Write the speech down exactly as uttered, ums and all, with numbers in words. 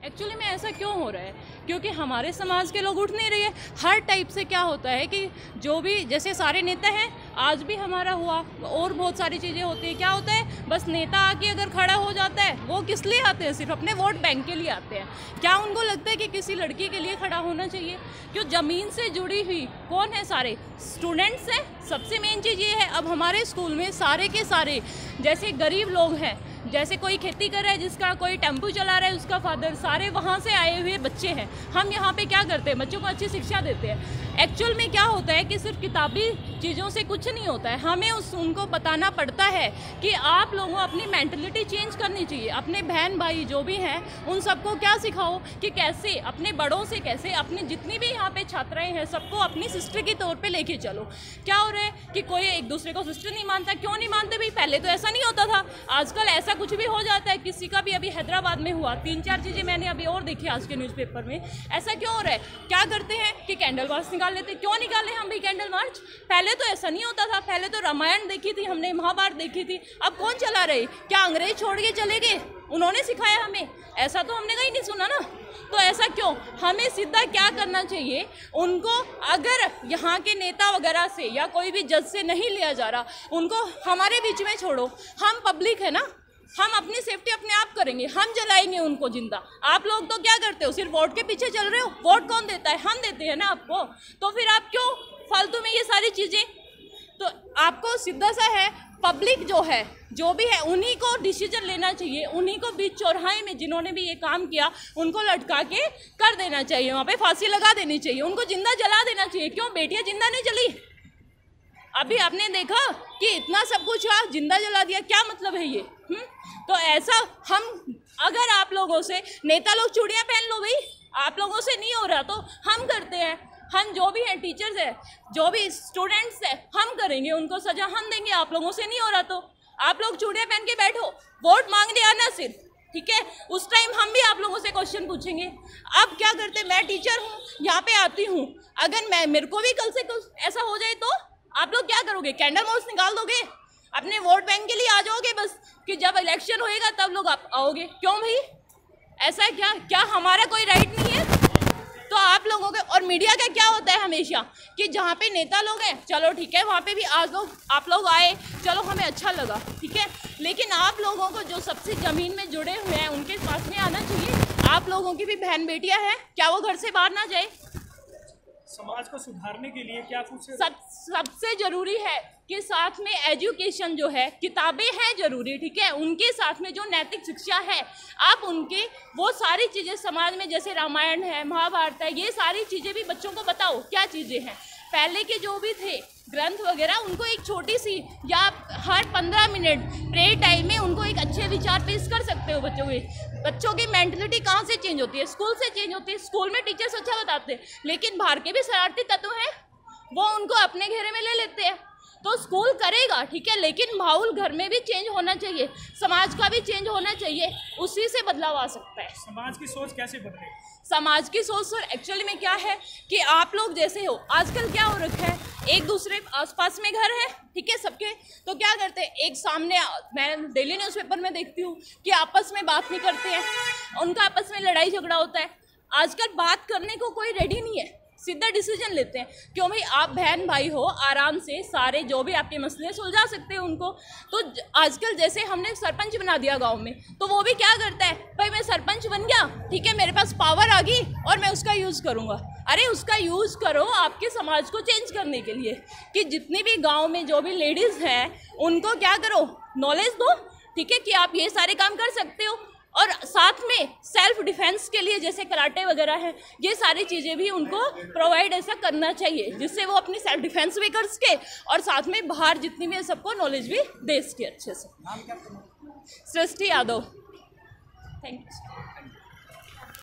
Actually में ऐसा क्यों हो रहा है? क्योंकि हमारे समाज के लोग उठ नहीं रहे हैं। हर टाइप से क्या होता है कि जो भी जैसे सारे नेता हैं, आज भी हमारा हुआ और बहुत सारी चीज़ें होती हैं। क्या होता है, बस नेता आके अगर खड़ा हो जाता है, वो किस लिए आते हैं? सिर्फ अपने वोट बैंक के लिए आते हैं। क्या उनको लगता है कि किसी लड़की के लिए खड़ा होना चाहिए? क्यों ज़मीन से जुड़ी हुई कौन है? सारे स्टूडेंट्स हैं। सबसे मेन चीज़ ये है, अब हमारे स्कूल में सारे के सारे जैसे गरीब लोग हैं, जैसे कोई खेती कर रहा है जिसका, कोई टेम्पू चला रहा है उसका फादर, सारे वहाँ से आए हुए बच्चे हैं। हम यहाँ पे क्या करते हैं? बच्चों को अच्छी शिक्षा देते हैं। एक्चुअल में क्या होता है कि सिर्फ किताबी चीज़ों से कुछ नहीं होता है। हमें उस उनको बताना पड़ता है कि आप लोगों को अपनी मेंटलिटी चेंज करनी चाहिए। अपने बहन भाई जो भी हैं उन सबको क्या सिखाओ कि कैसे अपने बड़ों से, कैसे अपनी जितनी भी यहाँ पे छात्राएँ हैं सबको अपनी सिस्टर के तौर पे लेके चलो। क्या हो रहा है कि कोई एक दूसरे को सिस्टर नहीं मानता। क्यों नहीं मानते भाई? पहले तो ऐसा नहीं होता था, आजकल ऐसा कुछ भी हो जाता है। किसी का भी अभी हैदराबाद में हुआ, तीन चार चीज़ें मैंने अभी और देखी आज के न्यूज़पेपर में। ऐसा क्यों हो रहा है? क्या करते हैं कि कैंडल मार्च निकाल लेते। क्यों निकाले हम भी कैंडल मार्च? पहले तो ऐसा नहीं होता था। पहले तो रामायण देखी थी हमने, महाभारत देखी थी। अब कौन चला रहे? क्या अंग्रेज छोड़ के चले गए? उन्होंने सिखाया हमें? ऐसा तो हमने कहीं नहीं सुना ना। तो ऐसा क्यों? हमें सीधा क्या करना चाहिए उनको, अगर यहाँ के नेता वगैरह से या कोई भी जज से नहीं लिया जा रहा, उनको हमारे बीच में छोड़ो। हम पब्लिक है ना, हम अपनी सेफ्टी अपने आप करेंगे। हम जलाएंगे उनको जिंदा। आप लोग तो क्या करते हो? सिर्फ वोट के पीछे चल रहे हो। वोट कौन देता है? हम देते हैं ना आपको। तो फिर आप क्यों फालतू में ये सारी चीज़ें? तो आपको सीधा सा है, पब्लिक जो है, जो भी है, उन्हीं को डिसीजन लेना चाहिए। उन्हीं को बीच चौराहे में जिन्होंने भी ये काम किया उनको लटका के कर देना चाहिए। वहाँ पे फांसी लगा देनी चाहिए। उनको जिंदा जला देना चाहिए। क्यों बेटियाँ जिंदा नहीं जली? अभी आपने देखा कि इतना सब कुछ हुआ, जिंदा जला दिया। क्या मतलब है ये? हुँ? तो ऐसा हम, अगर आप लोगों से, नेता लोग चूड़ियाँ पहन लो भाई, आप लोगों से नहीं हो रहा तो हम करते हैं। हम जो भी हैं, टीचर्स हैं, जो भी स्टूडेंट्स हैं, हम करेंगे। उनको सजा हम देंगे। आप लोगों से नहीं हो रहा तो आप लोग चूड़ियाँ पहन के बैठो, वोट मांगने आना सिर्फ, ठीक है? उस टाइम हम भी आप लोगों से क्वेश्चन पूछेंगे। अब क्या करते? मैं टीचर हूँ, यहाँ पे आती हूँ, अगर मैं मेरे को भी कल से कुछ ऐसा हो जाए तो आप लोग क्या करोगे? कैंडल मार्च निकाल दोगे? अपने वोट बैंक के लिए आ जाओगे बस, कि जब इलेक्शन होएगा तब लोग आप आओगे? क्यों भाई? ऐसा है क्या? क्या हमारा कोई राइट नहीं है? तो आप लोगों के, और मीडिया का क्या होता है हमेशा कि जहाँ पे नेता लोग हैं, चलो ठीक है, वहाँ पे भी आज लोग, आप लोग आए, चलो हमें अच्छा लगा, ठीक है। लेकिन आप लोगों को जो सबसे ज़मीन में जुड़े हुए हैं उनके पास में आना चाहिए। आप लोगों की भी बहन बेटियाँ हैं, क्या वो घर से बाहर ना जाए? समाज को सुधारने के लिए क्या कुछ सब सबसे ज़रूरी है कि साथ में एजुकेशन जो है, किताबें हैं ज़रूरी, ठीक है, उनके साथ में जो नैतिक शिक्षा है, आप उनके वो सारी चीज़ें समाज में, जैसे रामायण है, महाभारत है, ये सारी चीज़ें भी बच्चों को बताओ क्या चीज़ें हैं। पहले के जो भी थे ग्रंथ वगैरह, उनको एक छोटी सी, या हर पंद्रह मिनट प्रे टाइम में उनको एक अच्छे विचार पेश कर सकते हो बच्चों के। बच्चों की मेंटलिटी कहाँ से चेंज होती है? स्कूल से चेंज होती है। स्कूल में टीचर्स अच्छा बताते हैं, लेकिन बाहर के भी शरारती तत्व हैं, वो उनको अपने घेरे में ले लेते हैं। तो स्कूल करेगा, ठीक है, लेकिन माहौल घर में भी चेंज होना चाहिए, समाज का भी चेंज होना चाहिए, उसी से बदलाव आ सकता है। समाज की सोच कैसे बदले? समाज की सोच सर एक्चुअली में क्या है कि आप लोग जैसे हो, आजकल क्या हो रखा है, एक दूसरे आसपास में घर है, ठीक है, सबके, तो क्या करते हैं, एक सामने, मैं डेली न्यूज़पेपर में देखती हूँ कि आपस में बात नहीं करते हैं, उनका आपस में लड़ाई झगड़ा होता है। आजकल बात करने को कोई रेडी नहीं है, सीधा डिसीजन लेते हैं। क्यों भाई? आप बहन भाई हो, आराम से सारे जो भी आपके मसले सुलझा सकते हो उनको। तो आजकल जैसे हमने सरपंच बना दिया गांव में, तो वो भी क्या करता है, भाई मैं सरपंच बन गया, ठीक है, मेरे पास पावर आ गई और मैं उसका यूज़ करूँगा। अरे उसका यूज़ करो आपके समाज को चेंज करने के लिए, कि जितनी भी गाँव में जो भी लेडीज़ हैं उनको क्या करो, नॉलेज दो, ठीक है, कि आप ये सारे काम कर सकते हो। और साथ में सेल्फ डिफेंस के लिए जैसे कराटे वगैरह है, ये सारी चीज़ें भी उनको प्रोवाइड ऐसा करना चाहिए, जिससे वो अपनी सेल्फ डिफेंस भी कर सके और साथ में बाहर जितनी भी है सबको नॉलेज भी दे सके अच्छे से। Srishti Yadav, thank you.